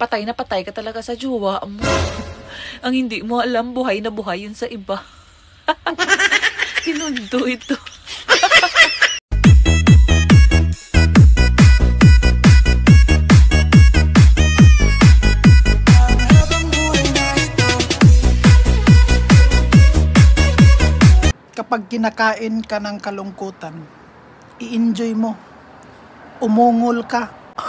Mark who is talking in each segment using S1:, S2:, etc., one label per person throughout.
S1: patay na patay ka talaga sa jowa mo. Ang hindi mo alam, buhay na buhay yun sa iba. Kinundo ito.
S2: Kapag kinakain ka ng kalungkutan, i-enjoy mo. Umungol ka.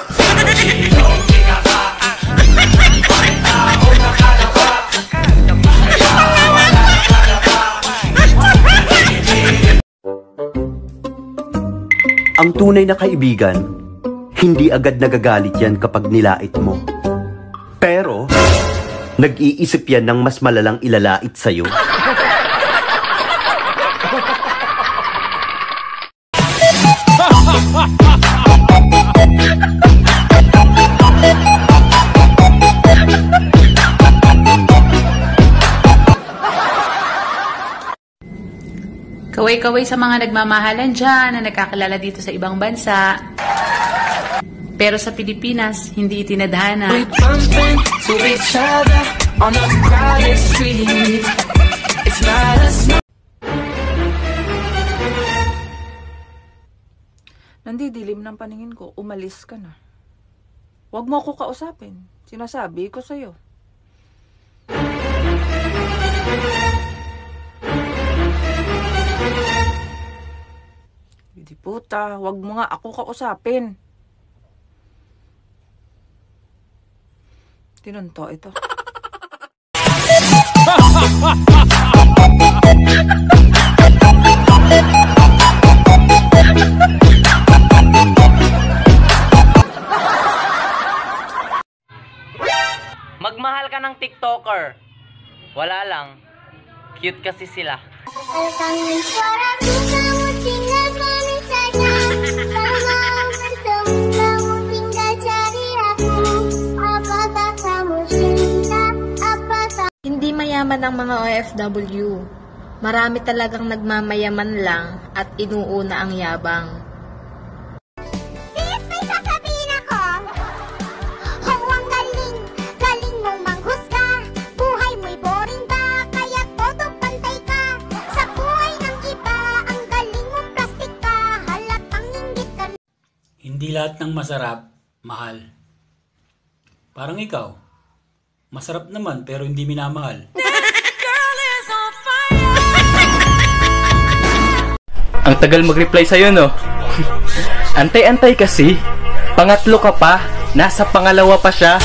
S3: Ang tunay na kaibigan, hindi agad nagagalit yan kapag nilait mo. Pero, nag-iisip yan ng mas malalang ilalait sa'yo.
S4: Kaway-kaway sa mga nagmamahalan dyan na nagkakilala dito sa ibang bansa. Pero sa Pilipinas, hindi itinadhana.
S1: Nandidilim ng paningin ko, umalis ka na. Huwag mo ako kausapin. Sinasabi ko sa'yo. Hindi puta, huwag mo nga ako kausapin. Tinunto ito.
S5: Magmahal ka ng TikToker. Wala lang. Cute kasi sila.
S6: Hindi mayaman ang mga OFW. Marami talagang nagmamayaman lang at inuuna ang yabang.
S7: Sis, may sasabihin ako. Oh, ang galing. Galing mong manghusga. Buhay mo'y boring ba? Kaya todo pantay ka. Sa buhay ng iba, ang galing mong plastic ka. Halatang inggit ka.
S8: Hindi lahat ng masarap, mahal. Parang ikaw. Masarap naman pero hindi minamahal.
S5: Ang tagal mag-reply sa'yo, no? Antay-antay kasi. Pangatlo ka pa. Nasa pangalawa pa siya.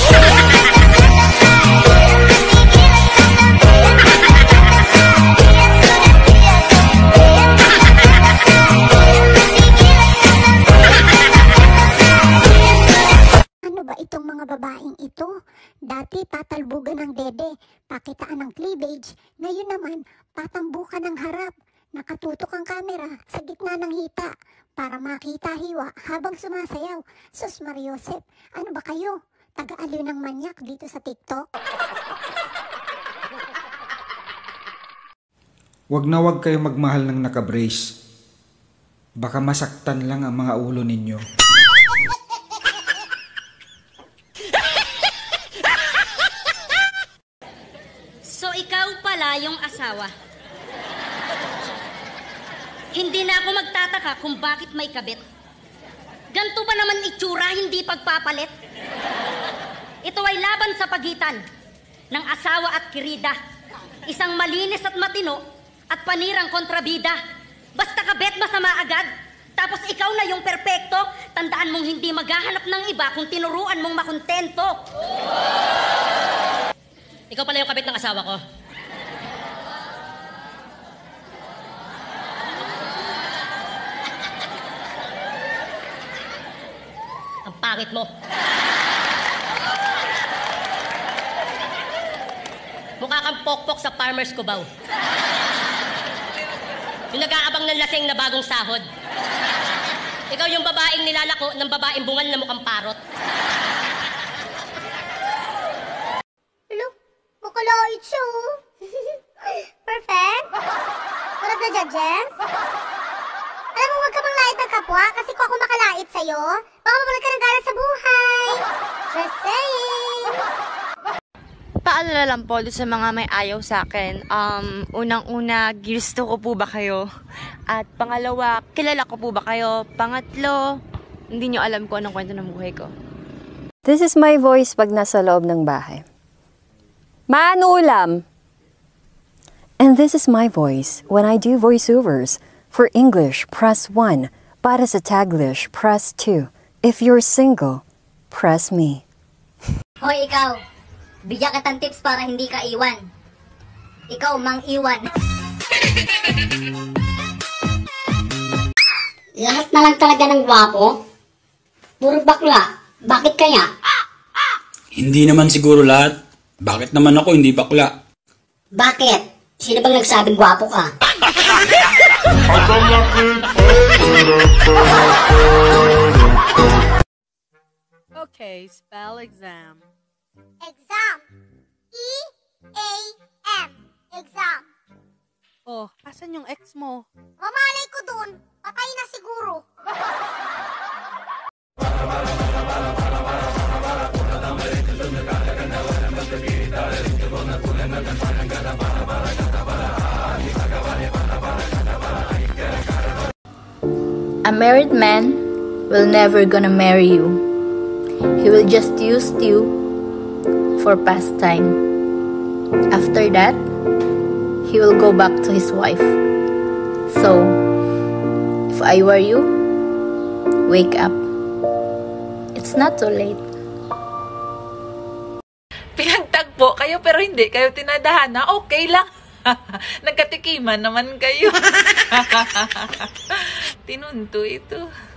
S7: Ano ba itong mga babaeng ito? Dati patalbugan ng dede, pakitaan ng cleavage. Ngayon naman, patambukan ng harap. Nakatutok ang kamera sa gitna ng hita para makita hiwa habang sumasayaw. Sus Mariosep, ano ba kayo? Taga-aliw ng manyak dito sa TikTok?
S9: Wag na wag kayo magmahal ng nakabrace. Baka masaktan lang ang mga ulo ninyo.
S10: So ikaw pala yung asawa. Hindi na ako magtataka kung bakit may kabit. Ganto ba naman itsura, hindi pagpapalit? Ito ay laban sa pagitan ng asawa at kirida. Isang malinis at matino at panirang kontrabida. Basta kabit masama agad. Tapos ikaw na yung perpekto. Tandaan mong hindi maghahanap ng iba kung tinuruan mong makontento. Ikaw pala yung kabit ng asawa ko. Ang pangit mo. Mukha kang pokpok sa Farmer's Cubao. Yung nag-aabang ng laseng na bagong sahod. Ikaw yung babaeng nilalako ng babaeng bungal na mukhang parot.
S7: Hello? Bukalait siya. Perfect? What of the judges? Alam mo, huwag ka bang lait ng kapwa kasi kung ako makalait sa'yo, baka mabalag ka ng galang sa buhay. Just saying.
S11: paalala lang po doon sa mga may ayaw sa akin. Unang-una, ginusto ko po ba kayo? At pangalawa, kilala ko po ba kayo? Pangatlo, hindi nyo alam kung anong kwento ng buhay ko.
S12: This is my voice pag nasa loob ng bahay. Manulam! And this is my voice when I do voiceovers. For English, press 1. Para sa Taglish, press 2. If you're single, press me.
S13: Hoy ikaw, bigyan kitang tips para hindi ka iwan. Ikaw mang iwan. Lahat na lang talaga ng gwapo? Puro bakla. Bakit kaya?
S8: Hindi naman siguro lahat. Bakit naman ako hindi bakla?
S13: Bakit? Sino bang nagsabing gwapo ka?
S14: Okay, spell exam.
S7: Exam. E-A-M. Exam.
S14: Oh, asan yung ex mo?
S7: Mamalay ko dun. Patay na siguro.
S6: A married man will never gonna marry you. He will just use you for pastime. After that, he will go back to his wife. So, if I were you, wake up. It's not too late.
S1: Pinagtagpo kayo pero hindi kayo tinadhana. Okay lang. Nagkatikiman naman kayo. Tinunto ito.